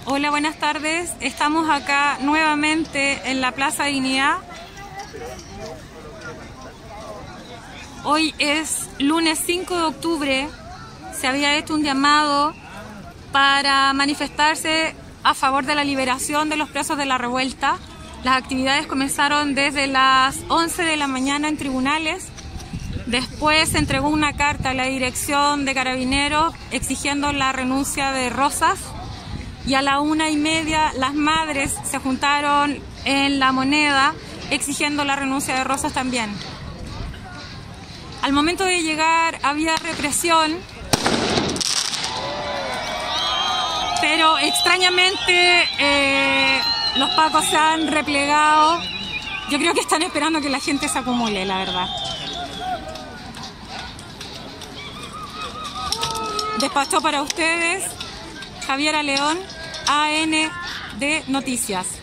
Hola, buenas tardes. Estamos acá nuevamente en la Plaza Dignidad. Hoy es lunes 5 de octubre. Se había hecho un llamado para manifestarse a favor de la liberación de los presos de la revuelta. Las actividades comenzaron desde las 11 de la mañana en tribunales. Después se entregó una carta a la dirección de Carabineros exigiendo la renuncia de Rosas. Y a la 1:30 las madres se juntaron en La Moneda exigiendo la renuncia de Rosas también. Al momento de llegar había represión, pero extrañamente los pacos se han replegado. Yo creo que están esperando que la gente se acumule, la verdad. Despachó para ustedes Javiera León, AND Noticias.